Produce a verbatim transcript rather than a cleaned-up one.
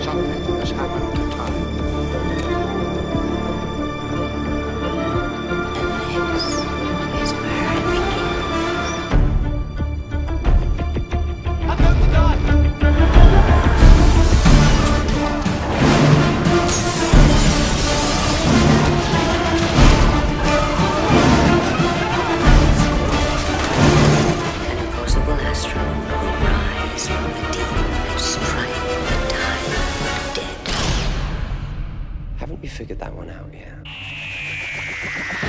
something has happened to time. And this is where I begin. I'm going to die! An impossible asteroid will rise from the deep and strike the time of the dead. Haven't you figured that one out yet?